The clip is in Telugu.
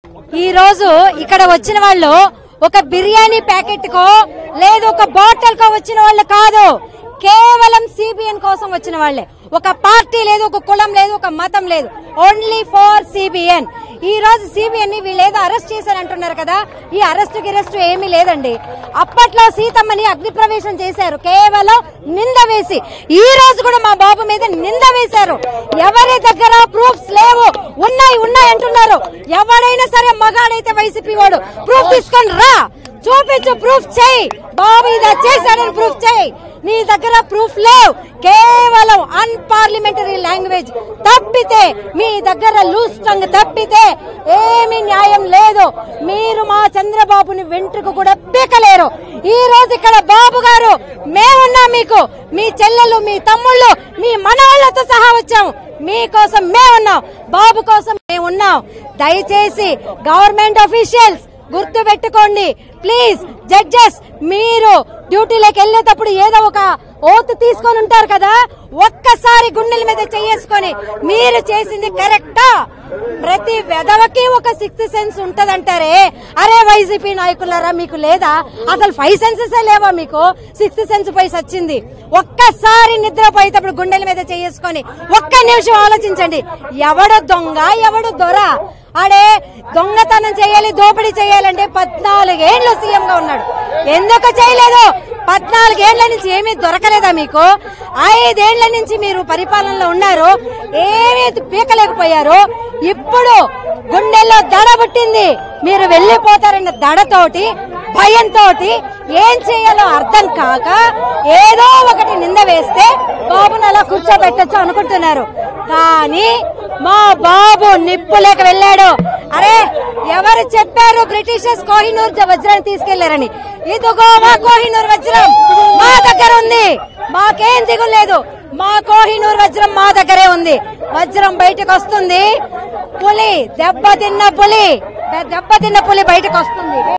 ఈ రోజు ఇక్కడ వచ్చిన వాళ్ళు ఒక బిర్యానీ ప్యాకెట్ కో లేదు ఒక బాటిల్ కో వచ్చిన వాళ్ళు కాదు, కేవలం సిబిఎన్ కోసం వచ్చిన వాళ్లే. ఒక పార్టీ లేదు, ఒక కులం లేదు, ఒక మతం లేదు, ఓన్లీ ఫర్ సిబిఎన్. ఈ రోజు సిబిఎన్ ని వీళ్ళు ఏదో అరెస్ట్ చేశారంటున్నారు కదా, ఈ అరెస్ట్ ఏమీ లేదండి. అప్పట్లో సీతమ్మని అగ్నిప్రవేశం చేశారు కేవలం నింద వేసి. ఈ రోజు కూడా మా బాబు మీద నింద వేశారు. ఎవరి దగ్గర ప్రూఫ్స్ లేవు, ఉన్నాయి అంటున్నారు. ఎవడైనా సరే మగాడైతే వైసీపీ వాడు ప్రూఫ్ తీసుకొని రా, చూపించు, ప్రూఫ్ చేయి, బాబు ఇది చేశాడని ప్రూఫ్ చేయి. నీ దగ్గర ప్రూఫ్ లేవు, కేవలం అన్పార్లమెంటరీ లాంగ్వేజ్ తప్పితే, మీ దగ్గర లూజ్ టంగ్ తప్పితే ఏమీ న్యాయం లేదు. మీరు మా చంద్రబాబుని వెంట్రుకు కూడా పీకలేరు. ఈ రోజు ఇక్కడ బాబు గారు మేమున్నా, మీకు మీ చెల్లెలు, మీ తమ్ముళ్ళు, మీ మనవాళ్లతో సహా వచ్చాము. మీకోసం మేమున్నాం, బాబు కోసం మేమున్నాం. దయచేసి గవర్నమెంట్ ఆఫీషియల్స్ గుర్తు పెట్టుకోండి ప్లీజ్. జడ్జెస్, మీరు డ్యూటీలోకి వెళ్లేటప్పుడు ఏదో ఒక ఓత్ తీసుకొని ఉంటారు కదా, ఒక్కసారి గుండెల మీద చేసుకొని మీరు చేసింది కరెక్టా? ప్రతి వెధవకి ఒక సిక్స్త్ సెన్స్ ఉంటదంటారే, అరే వైసీపీ నాయకులారా మీకు లేదా? అసలు 5 సెన్సెస్ లేవా మీకు? సిక్స్త్ సెన్స్ పోయి వచ్చింది. ఒక్కసారి నిద్రపోయేటప్పుడు గుండెల మీద చేసుకొని ఒక్క నిమిషం ఆలోచించండి. ఎవడు దొంగ, ఎవడు దొర? ఆడే దొంగతనం చేయాలి, దోపిడీ చేయాలంటే 14 ఏళ్లు సీఎం గా ఉన్నాడు. ఎందుకు చేయలేదు? 14 ఏళ్ల నుంచి ఏమీ దొరకలేదా మీకు? 5 ఏళ్ల నుంచి మీరు పరిపాలనలో ఉన్నారు, ఏమీ పీకలేకపోయారు. ఇప్పుడు గుండెల్లో దడ పుట్టింది, మీరు వెళ్లిపోతారన్న దడతోటి, భయంతో ఏం చేయాలో అర్థం కాక ఏదో ఒకటి నింద వేస్తే బాబుని అలా కూర్చోబెట్టచ్చు అనుకుంటున్నారు. కానీ మా బాబు నిప్పులేక వెళ్ళాడు. అరే ఎవరు చెప్పారు బ్రిటిషర్స్ కోహినూర్ వజ్రాన్ని తీసుకెళ్లారని? ఇదిగో మా కోహినూర్ వజ్రం మా దగ్గర ఉంది, మాకేం దిగులేదు. మా కోహినూర్ వజ్రం మా దగ్గరే ఉంది. వజ్రం బయటకు వస్తుంది. పులి దెబ్బతిన్న పులి బయటకు వస్తుంది.